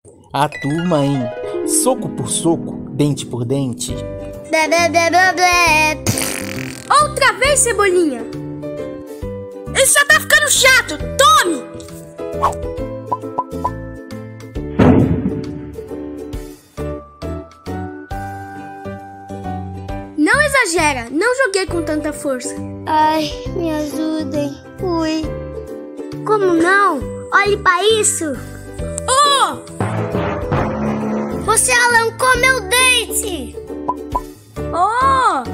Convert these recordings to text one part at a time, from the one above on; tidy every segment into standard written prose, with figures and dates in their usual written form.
A turma em soco por soco, dente por dente. Blé, blé, blé, blé, blé. Outra vez, Cebolinha! Isso já tá ficando chato! Tome! Não exagera! Não joguei com tanta força. Ai, me ajudem. Ui. Como não? Olhe pra isso. Oh! Você arrancou meu dente. Oh!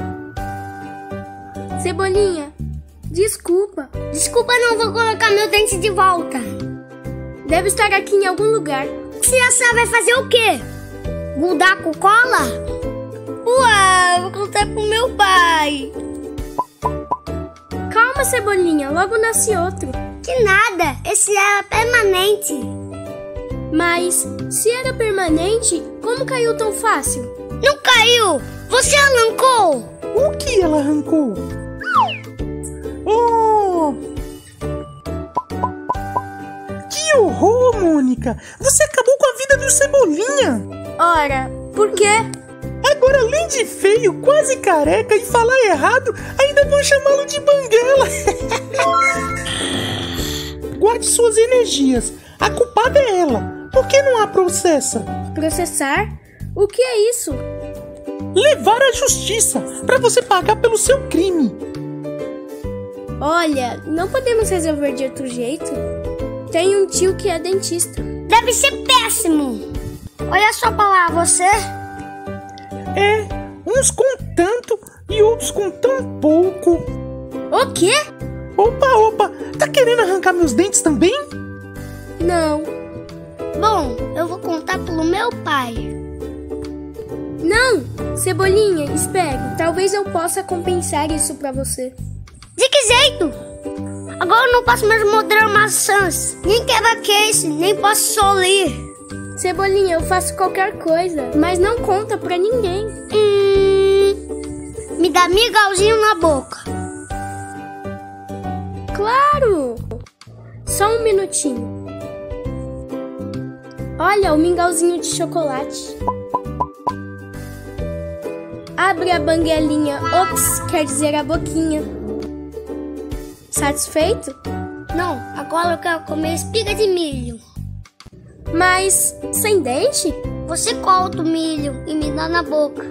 Cebolinha, desculpa. Desculpa, não vou colocar meu dente de volta. Deve estar aqui em algum lugar. Se essa vai fazer o quê? Grudar com cola? Uau, vou contar pro meu pai. Calma, Cebolinha, logo nasce outro. Que nada, esse era permanente. Mas, se era permanente, como caiu tão fácil? Não caiu! Você arrancou! O que ela arrancou? Oh! Que horror, Mônica! Você acabou com a vida do Cebolinha! Ora, por quê? Agora, além de feio, quase careca e falar errado, ainda vão chamá-lo de banguela! Guarde suas energias. A culpada é ela. Por que não a processa? Processar? O que é isso? Levar à justiça, para você pagar pelo seu crime. Olha, não podemos resolver de outro jeito. Tenho um tio que é dentista. Deve ser péssimo. Olha só pra lá, você. É, uns com tanto e outros com tão pouco. O quê? Opa, tá querendo arrancar meus dentes também? Não. Bom, eu vou contar pelo meu pai. Não! Cebolinha, espere. Talvez eu possa compensar isso pra você. De que jeito? Agora eu não posso mais morder maçãs, nem quebra-queixo, nem posso sorrir. Cebolinha, eu faço qualquer coisa, mas não conta pra ninguém. Me dá mingauzinho na boca. Claro! Só um minutinho. Olha, o mingauzinho de chocolate. Abre a banguelinha. Ops, quer dizer a boquinha. Satisfeito? Não, agora eu quero comer espiga de milho. Mas sem dente? Você corta o milho e me dá na boca.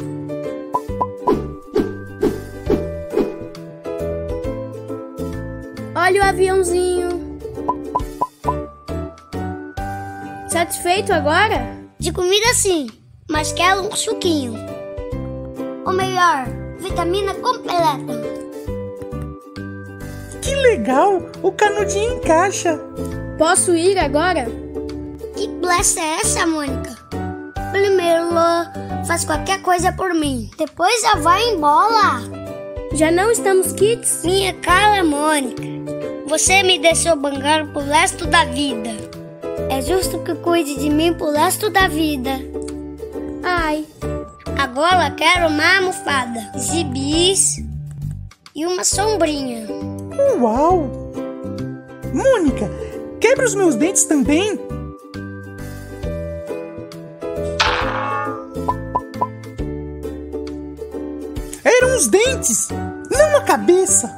Olha o aviãozinho. Satisfeito agora? De comida sim, mas quero um suquinho. Ou melhor, vitamina completa. Que legal! O canudinho encaixa. Posso ir agora? Que blessa é essa, Mônica? Primeiro, faz qualquer coisa por mim. Depois já vai embora. Já não estamos quites? Minha cara, Mônica. Você me deixou bangar pro resto da vida. É justo que cuide de mim pro resto da vida. Ai. Agora quero uma almofada, gibis e uma sombrinha. Uau! Mônica, quebra os meus dentes também? Eram os dentes, não a cabeça.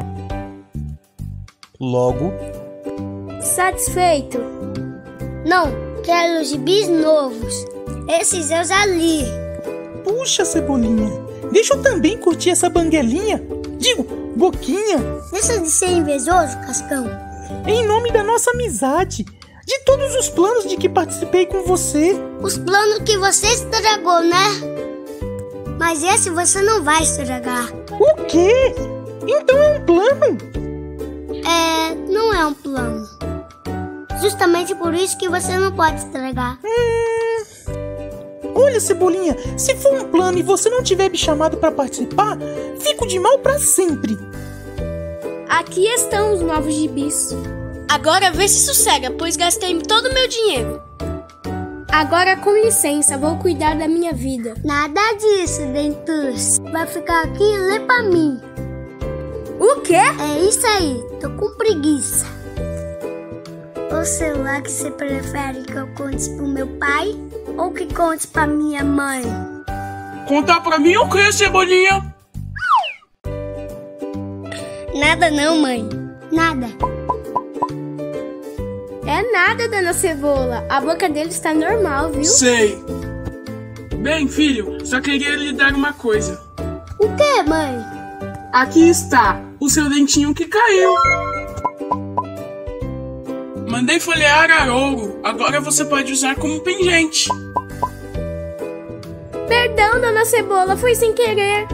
Logo, Satisfeito? Não, quero gibis novos. Esses eu já li. puxa, Cebolinha, deixa eu também curtir essa banguelinha. Digo, boquinha. Deixa de ser invejoso, Cascão. Em nome da nossa amizade, de todos os planos de que participei com você. Os planos que você estragou, né? Mas esse você não vai estragar. O quê? Então é um plano? Não é um plano. Justamente por isso que você não pode estragar. Olha, Cebolinha, se for um plano e você não tiver me chamado pra participar, fico de mal pra sempre. Aqui estão os novos gibis. Agora vê se sossega, pois gastei todo o meu dinheiro. Agora, com licença, vou cuidar da minha vida. Nada disso, Dentus. Vai ficar aqui e lê pra mim. O quê? É isso aí, tô com preguiça. Ou será que você prefere que eu conte pro meu pai ou que conte pra minha mãe? Contar pra mim o que, Cebolinha? Nada não, mãe. Nada. É nada, dona Cebola. A boca dele está normal, viu? Sei. Bem, filho, só queria lhe dar uma coisa. O que, mãe? Aqui está, o seu dentinho que caiu. Mandei folhear a ouro, agora você pode usar como pingente. Perdão, dona Cebola, foi sem querer.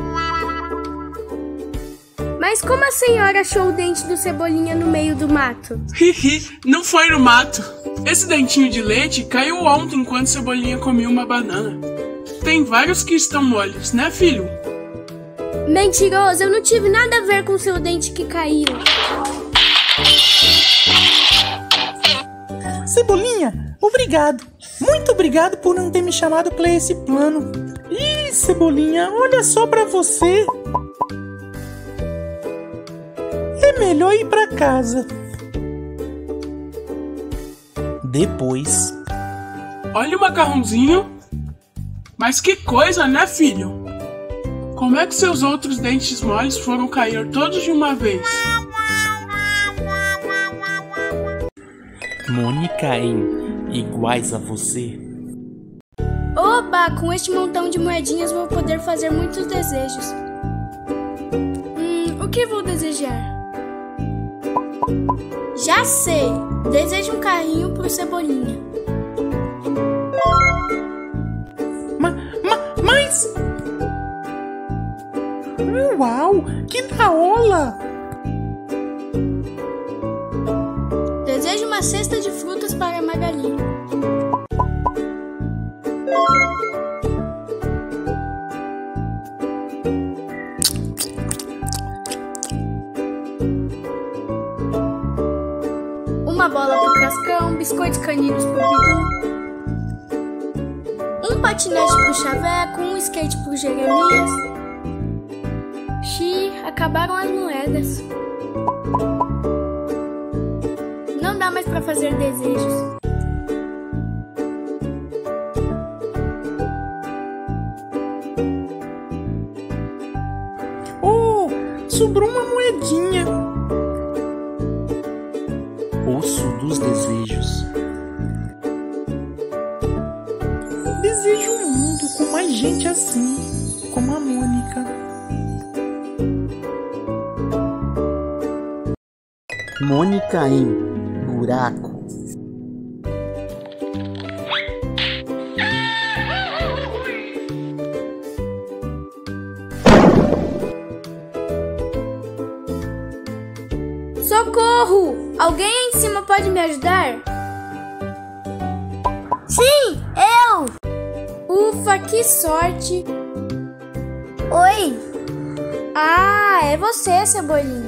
Mas como a senhora achou o dente do Cebolinha no meio do mato? Hihi, não foi no mato. Esse dentinho de leite caiu ontem enquanto Cebolinha comia uma banana. Tem vários que estão moles, né, filho? Mentiroso, eu não tive nada a ver com o seu dente que caiu. Cebolinha, obrigado. Muito obrigado por não ter me chamado para esse plano. Ih, Cebolinha, olha só pra você. É melhor ir pra casa. Depois. Olha o macarrãozinho. Mas que coisa, né, filho? Como é que seus outros dentes moles foram cair todos de uma vez? Mônica em iguais a você. Oba, com este montão de moedinhas vou poder fazer muitos desejos. O que vou desejar? Já sei! Desejo um carrinho pro Cebolinha. Mas... Uau! Que daola! Desejo uma cesta de frutas para a Magali. Uma bola pro Cascão, biscoitos caninos pro Bidu. Um patinete pro Chaveco, um skate pro Jeremias. Acabaram as moedas. Não dá mais pra fazer desejos. Oh, sobrou uma moedinha. Osso dos desejos. Desejo um mundo com mais gente assim, como a Mônica. Mônica em buraco. Socorro! Alguém aí em cima pode me ajudar? Sim, eu! Ufa, que sorte! Oi! Ah, é você, Cebolinha.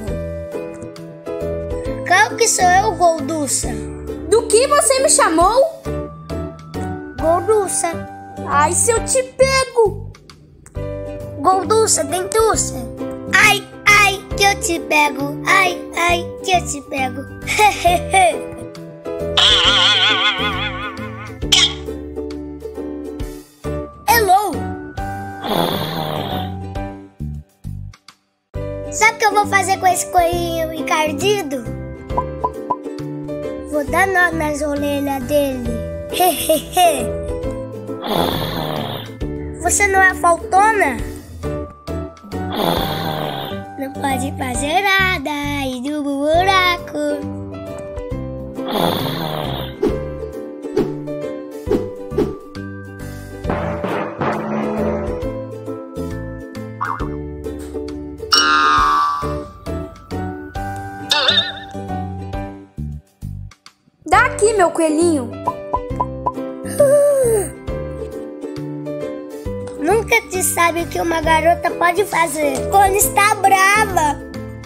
Claro que sou eu, Golduça. Do que você me chamou? Golduça. Ai, se eu te pego! Golduça, dentuça. Ai, ai, que eu te pego. Ai, ai, que eu te pego. Hello! Sabe o que eu vou fazer com esse coelhinho encardido? Vou dar nó nas orelhas dele. Você não é faltona? Não pode fazer nada aí do buraco. Dá aqui, meu coelhinho. Nunca te sabe o que uma garota pode fazer quando está brava.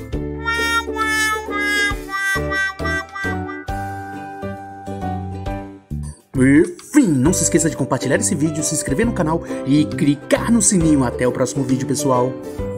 Enfim, não se esqueça de compartilhar esse vídeo, se inscrever no canal e clicar no sininho. Até o próximo vídeo, pessoal.